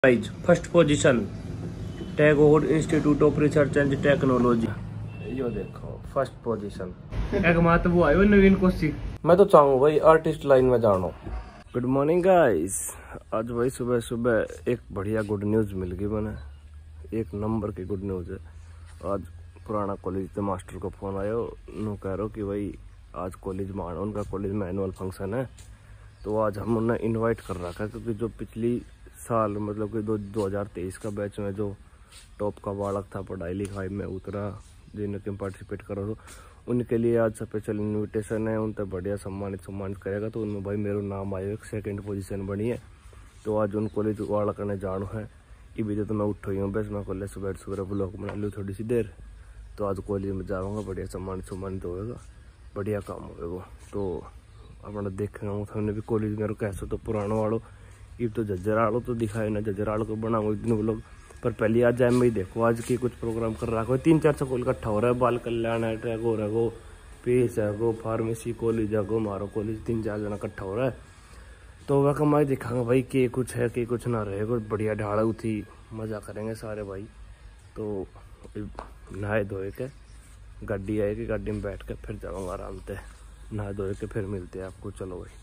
Prize first position Tagore Institute of Research and Technology. Yo देखो first position. एक मात वो आयो नवीन कोसी। मैं तो चाहूँ भाई आर्टिस्ट लाइन में जानो। Good morning guys. आज भाई सुबह सुबह एक बढ़िया गुड न्यूज मिल गई मैंने। एक नंबर की गुड न्यूज है। आज पुराना कॉलेज के मास्टर को फोन आयो, नो कह रहा कि भाई आज कॉलेज में आना, उनका कॉलेज में एनुअल फंक्शन है तो आज हम उन्हें इनवाइट कर रखा है, क्योंकि जो पिछली साल मतलब कि 2023 का बैच में जो टॉप का बालक था पढ़ाई लिखाई में उतरा, जिन्होंने पार्टिसिपेट करो तो उनके लिए आज स्पेशल इनविटेशन है, उन तक बढ़िया सम्मानित करेगा। तो उनमें भाई मेरा नाम आयो, एक सेकंड पोजीशन बनी है। तो आज उन कॉलेज वाला करने जानो है। ये भी तो मैं उठो ही हूँ, बस मैं कॉलेज सुबह ब्लॉग बना लूँ थोड़ी सी देर, तो आज कॉलेज में जाऊँगा, बढ़िया सम्मानित होगा, बढ़िया काम होगा। तो अपना देखेंगे हमने भी कॉलेज में कैसे तो पुराना वालों ये तो जज्जराड़ो तो दिखाए ना, जज्जराड़ो को बनाऊंगा एक दिन ब्लॉग। पर पहले आज जाए मैं ही देखो आज की कुछ प्रोग्राम कर रहा है, 3-4 स्कूल इकट्ठा हो रहा है, बाल कल्याण है, टैगोर है, गो पीस है, गो फार्मेसी कॉलेज है, गो मारो कॉलेज, 3-4 जना इकट्ठा हो रहा है। तो वह कमाई दिखाऊंगा भाई के कुछ है के कुछ ना रहे, कुछ बढ़िया ढाड़ा उठी मजा करेंगे सारे भाई। तो नहाए धोए के गाड़ी आएगी, गाड़ी में बैठ के फिर जाऊँगा आराम से, नहा धोए के फिर मिलते हैं आपको। चलो भाई।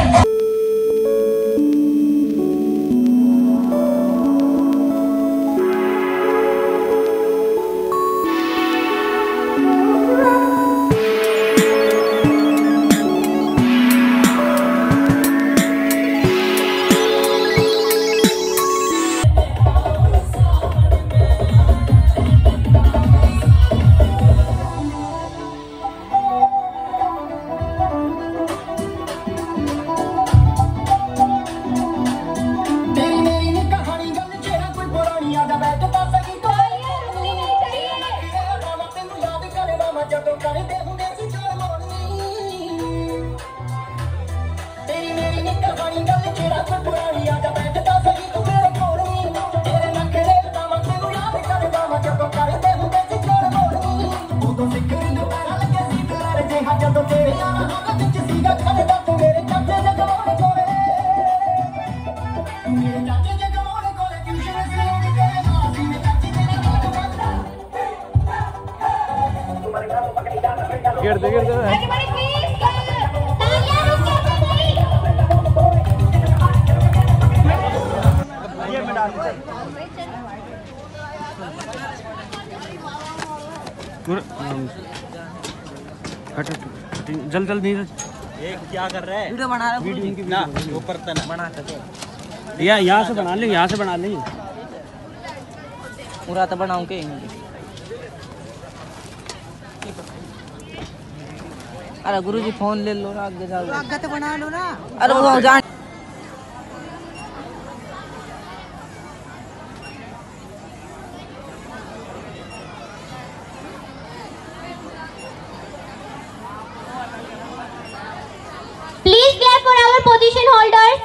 जल्दी ये क्या कर रहा है? वीडियो बना रहा है, वीडियो की ना ऊपर तना बना सकते या यहाँ से बना ले, यहाँ से बना ले पूरा तो बनाऊं के। अरे गुरुजी फोन ले लो ना, आगे जाओ, आगे तो बना लो ना। अरे वो जान Please clap for our position holders.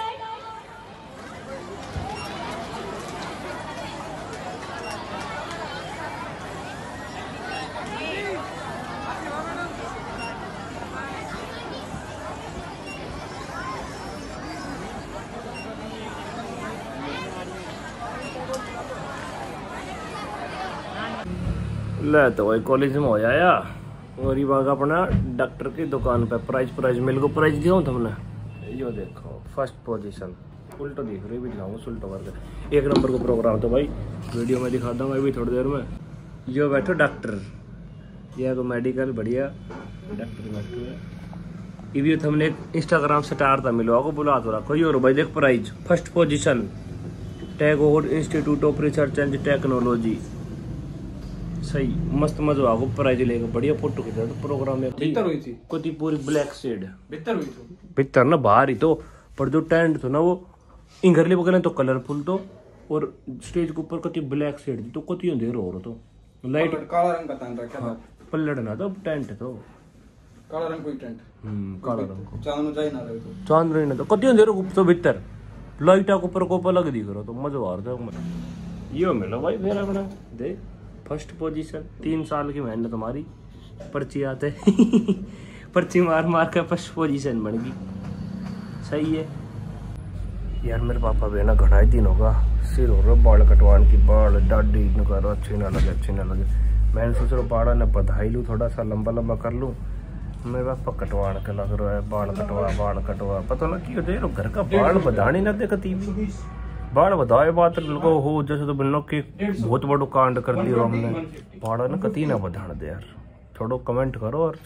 ले तो भाई कॉलेज में हो जाया और ये बाग अपना डॉक्टर की दुकान पे प्राइज मिल को प्राइज दिया तुमने। यो देखो फर्स्ट पोजीशन, उल्टो दिख रही भी दिखाऊंगा उल्टो करके। 1 नंबर को प्रोग्राम तो भाई वीडियो में दिखा दूंगा अभी थोड़ी देर में। यो बैठो डॉक्टर, यह तो मेडिकल बढ़िया डॉक्टर बैठो है। ये भी हमने इंस्टाग्राम स्टार था मिलवा को बुला तो रखो। यो भाई देख prize first position Tagore Institute of Research and Technology. सही मस्त मजा आगो प्राइज लेके बढ़िया फोटो खींचा तो प्रोग्राम में भीतर हुई थी कोती पूरी ब्लैक शेड भीतर हुई थी भीतर ना बाहर ही तो, पर जो टेंट था ना वो इंगरली बगल तो कलरफुल तो, और स्टेज के ऊपर कती ब्लैक शेड थी तो कती अंधेर हो रहा तो लाइट काला रंग का टेंट रखा था। पल्लड़ ना तो टेंट तो काला रंग कोई टेंट काला रंग को चांद में जाए ना रहे तो चांद रही ना तो कती अंधेर तो भीतर लाइटा ऊपर कोप अलग दिख रहा तो मजा आ रहा था। ये मिला भाई फिर अपना देख फर्स्ट पोजीशन, 3 साल की मेहनत हमारी, पर्ची आते पर्ची मार मार कर फर्स्ट पोजीशन बन गई। सही है यार, मेरे पापा भी ना घटाए दिन होगा सिर हो रहा बाल कटवाने की, बाल दाढ़ी न करो, अच्छी ना लगे। मैंने सोच रहा बाड़ा ने बधाई लूँ, थोड़ा सा लंबा कर लूँ। मेरे पापा कटवाने के लग रहा है, बाल कटवा पता ना क्यों दे घर का बाल बधाने ना दे कती भी। बाल बधाए बात लोगो हो जैसे तो बिनो की बहुत बड़ो कांड कर दियो हमने। बाड़ा ना कती ना बधाने दे यार, थोड़ो कमेंट करो और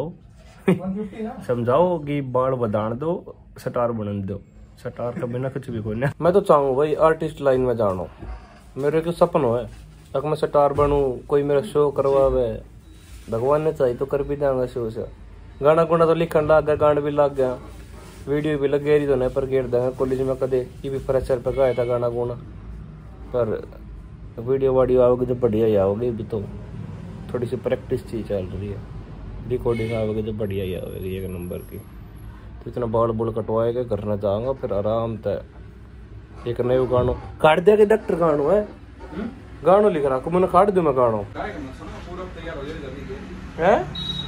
समझाओ कि बाल बधान दो, स्टार बन दो। स्टार का बिना कुछ भी कोई नहीं। मैं तो चाहूँ भाई आर्टिस्ट लाइन में जानो, मेरे को सपना है अगर मैं स्टार बनूं, कोई मेरा शो करवावे, भगवान ने चाहिए तो कर भी देंगे शो से। गाना गुना तो लिखन लग गया, गाना भी लग गया, वीडियो भी लग गई तो नहीं पर गेर देंगे। कॉलेज में कदे ये भी फ्रेशर पे गाया था गाना गुना, पर वीडियो आओगे तो बढ़िया ही आओगे। भी तो थोड़ी सी प्रैक्टिस चीज चल रही है, रिकॉर्डिंग आओगे तो बढ़िया ही आओगे एक नंबर की। तो इतना बाल बुल कटवाएगा करना चाहूँगा, फिर आराम से एक नए गानो काट दिया कि डॉक्टर गानो है, गानो लिख रहा मैंने काट दूं मैं गानो है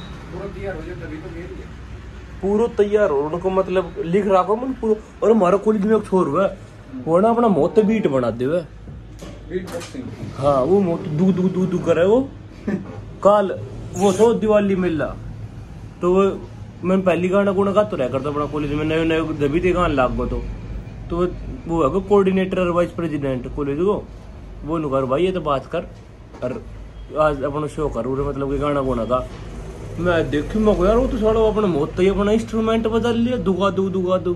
पूरा तैयार हो उनको, मतलब लिख रहा मैंने पूरा। और हमारा कॉलेज में एक छोर हुआ वो ना अपना मोत बीट बना दे हुआ। हाँ वो मोत दू करे वो काल वो तो दिवाली मेला, तो वो मैं पहली गाना गुना गाता रहा करता अपना कॉलेज में, नए जब थे गाना लाग गो तो वो है कोऑर्डिनेटर और वाइस प्रेसिडेंट कॉलेज को, वो नु कर भाई ये तो बात कर और आज अपना शो कर मतलब कि गाना गुना का। मैं देखी मैं यार वो तो सारा अपने मौत तो अपना इंस्ट्रूमेंट बदल लिया, दुगा दू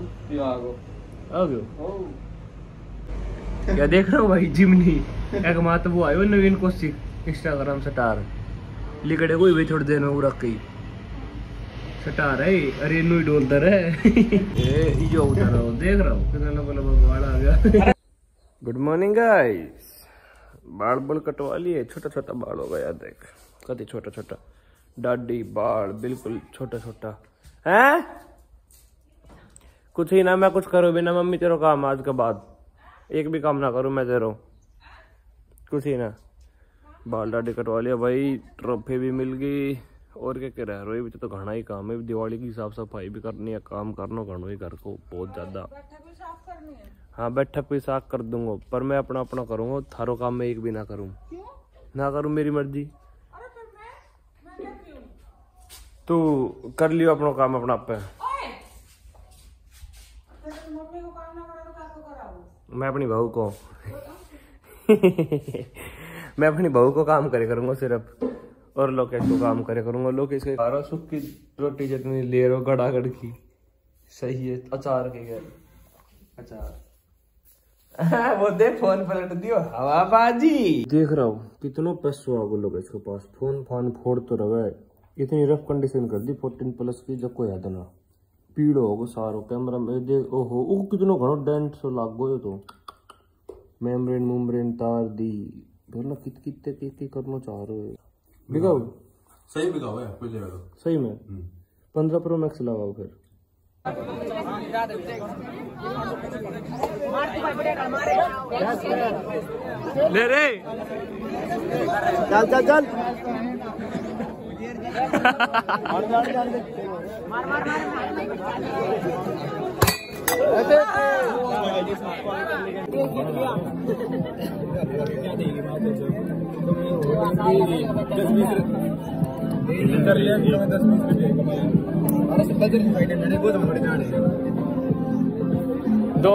आ गयो। क्या देख रहा हूँ भाई जिमनी एक मात वो आयो नवीन कोसी इंस्टाग्राम स्टार लिखड़े कोई भी छोड़ देना वो रख गई स्टार है। अरे नु डोलदर है ए यो उधर देख रहा हूँ कितना लंबा बाल आ गया। गुड मॉर्निंग गाइस, बाल कटवा लिए, छोटा बाल हो गया देख, कति छोटा दाढ़ी बाल बिल्कुल छोटा है। कुछ ही ना मैं कुछ करूँ बिना मम्मी तेरो काम आज के बाद एक भी काम ना करूँ मैं तेरो, कुछ ही ना। बाल दाढ़ी कटवा लिया भाई, ट्रॉफी भी मिल गई और क्या रह रही तो घना ही काम है। दिवाली की साफ सफाई भी करनी है, काम करना घना ही घर को बहुत ज्यादा। हाँ बैठक भी साफ कर दूंगा, पर मैं अपना करूंगा, थारो काम में एक भी ना करूं मेरी मर्जी। तू कर लियो अपना काम अपना पे। मैं अपनी बहू को मैं अपनी बहू को काम करे करूंगा सिर्फ, और लोकेश को काम करे करूंगा। लोकेश के सारा सुख की रोटी जितनी ले रहे हो गड़ागड़ की सही है। अचार के गए अचार वो देख फोन पलट दियो हवा बाजी। देख रहा हूँ कितनों पैसों आ लोग इसके पास, फोन फोड़ तो रहा है। इतनी रफ कंडीशन कर दी 14+ की, जब कोई याद ना पीड़ो होगा सारो कैमरा में देख। ओहो वो कितनों घणो डेंट सो लाग गयो, तो मेम्ब्रेन तार दी बोला कितने करना चाह रहे हो। बिगाओ सही बिगाओ है कोई जगह सही में 15 Pro Max लगाओ फिर। ले रे चल दो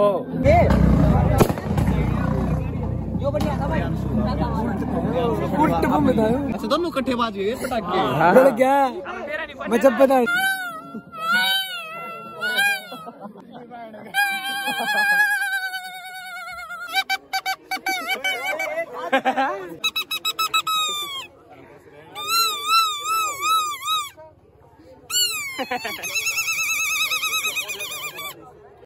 अच्छा दोनों इकट्ठे बाज गए पटाखे क्या मैं जब बता Ha ha ha.